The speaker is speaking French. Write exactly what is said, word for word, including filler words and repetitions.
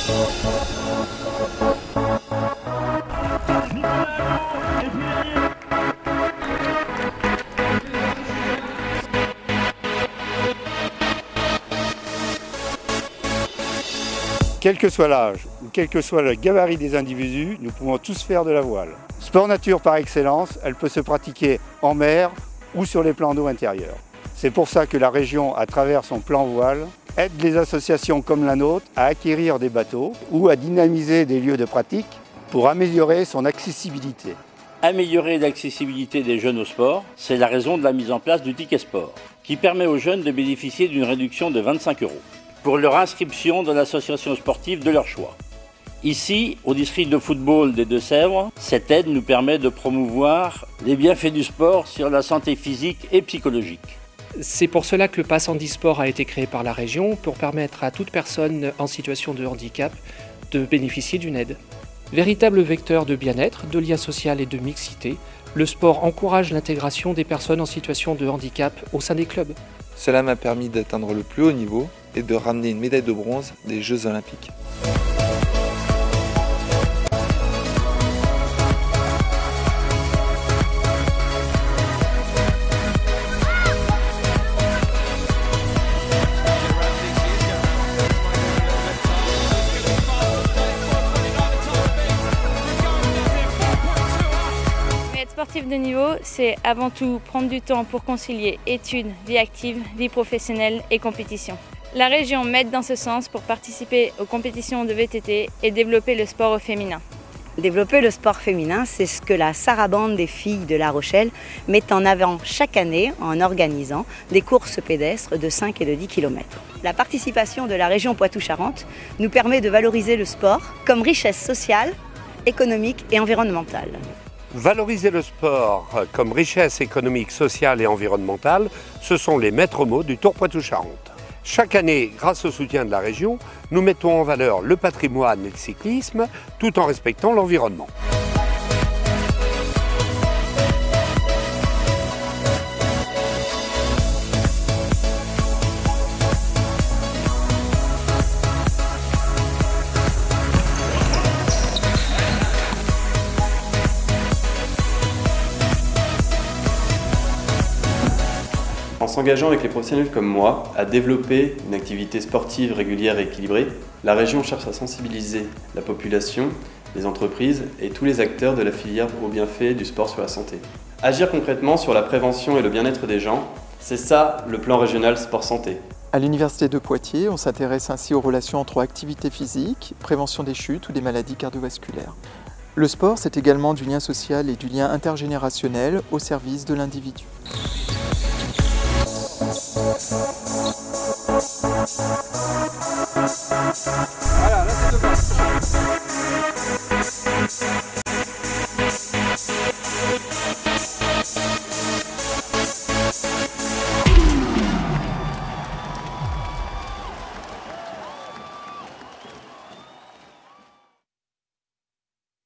Quel que soit l'âge ou quel que soit le gabarit des individus, nous pouvons tous faire de la voile. Sport nature par excellence, elle peut se pratiquer en mer ou sur les plans d'eau intérieurs. C'est pour ça que la région, à travers son plan voile, aide les associations comme la nôtre à acquérir des bateaux ou à dynamiser des lieux de pratique pour améliorer son accessibilité. Améliorer l'accessibilité des jeunes au sport, c'est la raison de la mise en place du ticket sport, qui permet aux jeunes de bénéficier d'une réduction de vingt-cinq euros pour leur inscription dans l'association sportive de leur choix. Ici, au district de football des Deux-Sèvres, cette aide nous permet de promouvoir les bienfaits du sport sur la santé physique et psychologique. C'est pour cela que le pass handisport a été créé par la région, pour permettre à toute personne en situation de handicap de bénéficier d'une aide. Véritable vecteur de bien-être, de lien social et de mixité, le sport encourage l'intégration des personnes en situation de handicap au sein des clubs. Cela m'a permis d'atteindre le plus haut niveau et de ramener une médaille de bronze des Jeux Olympiques. Sportif de niveau, c'est avant tout prendre du temps pour concilier études, vie active, vie professionnelle et compétition. La région m'aide dans ce sens pour participer aux compétitions de V T T et développer le sport au féminin. Développer le sport féminin, c'est ce que la sarabande des filles de La Rochelle met en avant chaque année en organisant des courses pédestres de cinq et de dix kilomètres. La participation de la région Poitou-Charentes nous permet de valoriser le sport comme richesse sociale, économique et environnementale. Valoriser le sport comme richesse économique, sociale et environnementale, ce sont les maîtres mots du Tour Poitou-Charentes. Chaque année, grâce au soutien de la région, nous mettons en valeur le patrimoine et le cyclisme, tout en respectant l'environnement. En s'engageant avec les professionnels comme moi à développer une activité sportive régulière et équilibrée, la région cherche à sensibiliser la population, les entreprises et tous les acteurs de la filière au bienfait du sport sur la santé. Agir concrètement sur la prévention et le bien-être des gens, c'est ça le plan régional sport-santé. À l'Université de Poitiers, on s'intéresse ainsi aux relations entre activité physique, prévention des chutes ou des maladies cardiovasculaires. Le sport, c'est également du lien social et du lien intergénérationnel au service de l'individu. Voilà, là c'est